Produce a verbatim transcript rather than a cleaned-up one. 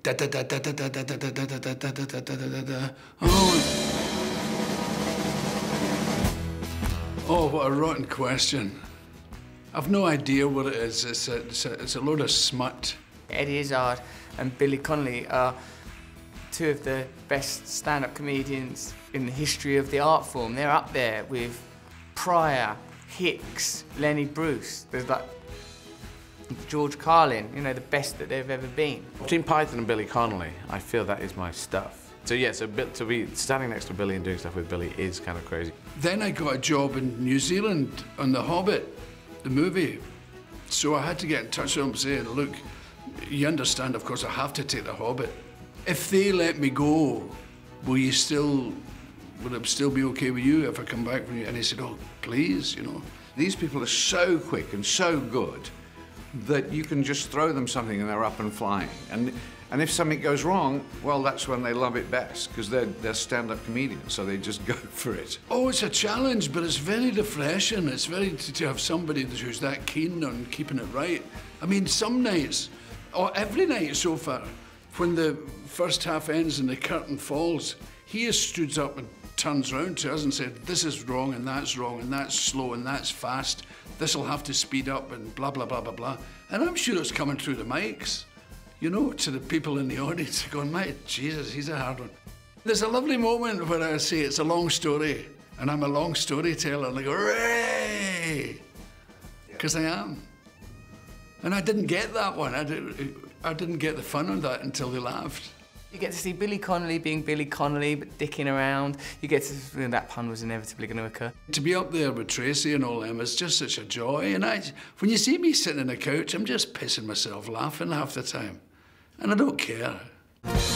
da da da da da da da da da da da da da da da. Oh. Oh, what a rotten question. I've no idea what it is. It's a, it's a, it's a load of smut. Eddie Izzard and Billy Connolly are two of the best stand-up comedians in the history of the art form. They're up there with Pryor, Hicks, Lenny Bruce. There's like George Carlin, you know, the best that they've ever been. Between Python and Billy Connolly, I feel that is my stuff. So yeah, so to be standing next to Billy and doing stuff with Billy is kind of crazy. Then I got a job in New Zealand on The Hobbit, the movie. So I had to get in touch with them saying, look, you understand, of course, I have to take The Hobbit. If they let me go, will you still, will it still be okay with you if I come back from you? And he said, oh, please, you know. These people are so quick and so good that you can just throw them something and they're up and flying. And, and if something goes wrong, well, that's when they love it best, because they're, they're stand-up comedians, so they just go for it. Oh, it's a challenge, but it's very refreshing. It's very, to, to have somebody who's that keen on keeping it right. I mean, some nights, or every night so far, when the first half ends and the curtain falls, he has stood up and turns round to us and said, this is wrong, and that's wrong, and that's slow, and that's fast. This'll have to speed up, and blah, blah, blah, blah, blah. And I'm sure it's coming through the mics, you know, to the people in the audience going, my Jesus, he's a hard one. There's a lovely moment where I say it's a long story, and I'm a long storyteller, and they go, hooray! Because I am. And I didn't get that one. I, did, I didn't get the fun of that until they laughed. You get to see Billy Connolly being Billy Connolly, but dicking around. You get to, you know, that pun was inevitably going to occur. To be up there with Tracy and all them is just such a joy. And I, when you see me sitting on the couch, I'm just pissing myself laughing half the time. And I don't care.